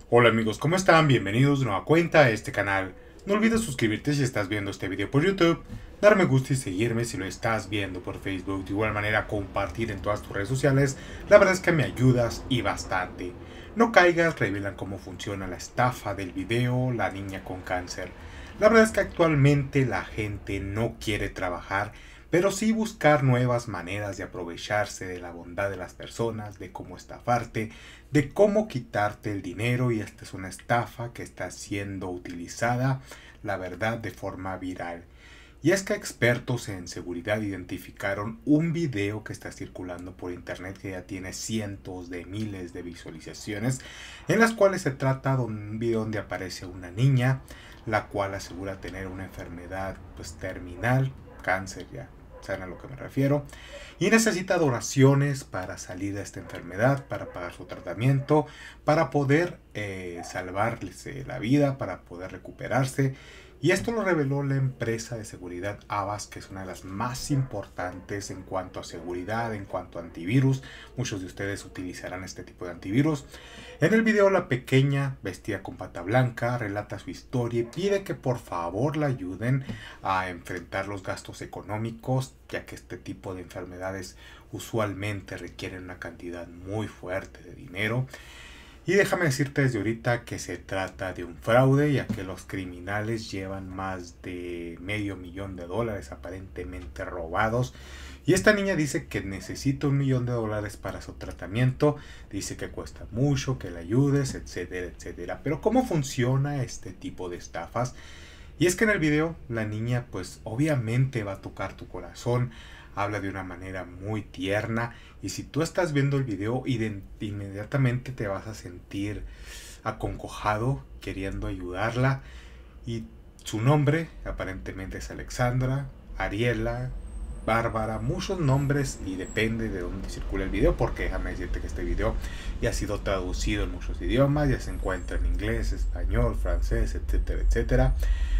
Hola amigos, ¿cómo están? Bienvenidos de nueva cuenta a este canal. No olvides suscribirte si estás viendo este video por YouTube, dar me gusta y seguirme si lo estás viendo por Facebook. De igual manera compartir en todas tus redes sociales, la verdad es que me ayudas y bastante. No caigas, revelan cómo funciona la estafa del video La niña con cáncer. La verdad es que actualmente la gente no quiere trabajar, pero sí buscar nuevas maneras de aprovecharse de la bondad de las personas, de cómo estafarte, de cómo quitarte el dinero, y esta es una estafa que está siendo utilizada, la verdad, de forma viral. Y es que expertos en seguridad identificaron un video que está circulando por internet que ya tiene cientos de miles de visualizaciones, en las cuales se trata de un video donde aparece una niña, la cual asegura tener una enfermedad pues terminal, cáncer, ya saben a lo que me refiero, y necesita donaciones para salir de esta enfermedad, para pagar su tratamiento, para poder salvarles la vida, para poder recuperarse. Y esto lo reveló la empresa de seguridad Avast, que es una de las más importantes en cuanto a seguridad, en cuanto a antivirus. Muchos de ustedes utilizarán este tipo de antivirus. En el video, la pequeña, vestida con bata blanca, relata su historia y pide que por favor la ayuden a enfrentar los gastos económicos, ya que este tipo de enfermedades usualmente requieren una cantidad muy fuerte de dinero. Y déjame decirte desde ahorita que se trata de un fraude, ya que los criminales llevan más de $500,000 aparentemente robados. Y esta niña dice que necesita $1,000,000 para su tratamiento, dice que cuesta mucho, que le ayudes, etcétera, etcétera. Pero ¿cómo funciona este tipo de estafas? Y es que en el video la niña pues obviamente va a tocar tu corazón, habla de una manera muy tierna, y si tú estás viendo el video inmediatamente te vas a sentir acongojado queriendo ayudarla. Y su nombre aparentemente es Alexandra, Ariela, Bárbara, muchos nombres, y depende de dónde circula el video, porque déjame decirte que este video ya ha sido traducido en muchos idiomas, ya se encuentra en inglés, español, francés, etcétera, etcétera.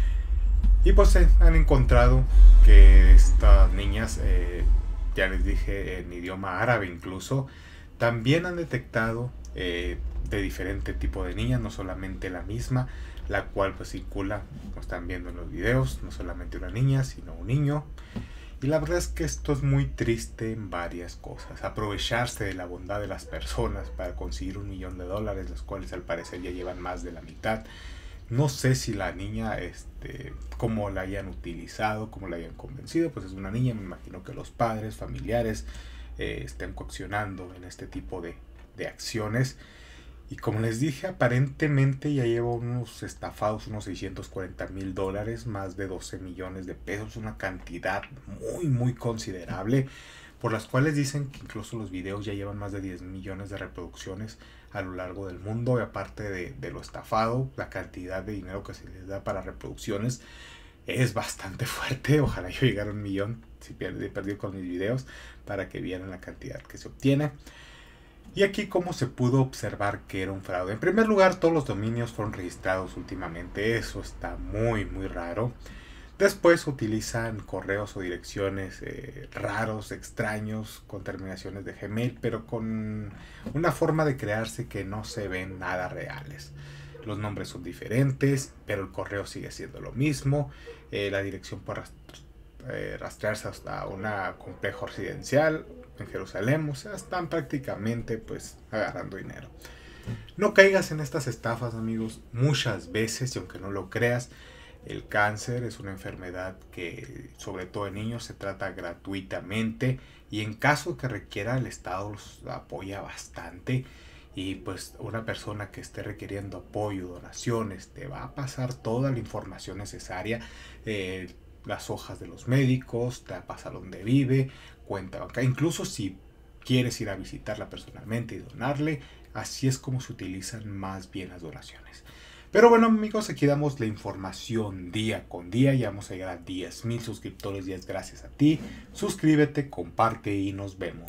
Y pues se han encontrado que estas niñas, ya les dije, en idioma árabe incluso, también han detectado de diferente tipo de niñas, no solamente la misma, la cual pues circula, como están viendo en los videos, no solamente una niña, sino un niño. Y la verdad es que esto es muy triste en varias cosas. Aprovecharse de la bondad de las personas para conseguir $1,000,000, los cuales al parecer ya llevan más de la mitad. No sé si la niña, cómo la hayan utilizado, cómo la hayan convencido. Pues es una niña, me imagino que los padres, familiares, estén coaccionando en este tipo de acciones. Y como les dije, aparentemente ya lleva unos estafados, unos $640,000, más de 12 millones de pesos, una cantidad muy, muy considerable, por las cuales dicen que incluso los videos ya llevan más de 10 millones de reproducciones a lo largo del mundo. Y aparte de lo estafado, la cantidad de dinero que se les da para reproducciones es bastante fuerte. Ojalá yo llegara a 1,000,000 si perdí con mis videos, para que vieran la cantidad que se obtiene. Y aquí cómo se pudo observar que era un fraude. En primer lugar, todos los dominios fueron registrados últimamente. Eso está muy, muy raro. Después utilizan correos o direcciones raros, extraños, con terminaciones de Gmail, pero con una forma de crearse que no se ven nada reales. Los nombres son diferentes, pero el correo sigue siendo lo mismo. La dirección por rastrearse hasta un complejo residencial en Jerusalén. O sea, están prácticamente pues agarrando dinero. No caigas en estas estafas, amigos. Muchas veces, y aunque no lo creas, el cáncer es una enfermedad que, sobre todo en niños, se trata gratuitamente, y en caso que requiera, el Estado los apoya bastante. Y pues una persona que esté requiriendo apoyo, donaciones, te va a pasar toda la información necesaria, las hojas de los médicos, te va a pasar dónde vive, cuenta bancaria, incluso si quieres ir a visitarla personalmente y donarle. Así es como se utilizan más bien las donaciones. Pero bueno, amigos, aquí damos la información día con día. Ya vamos a llegar a 10,000 suscriptores y es gracias a ti. Suscríbete, comparte y nos vemos.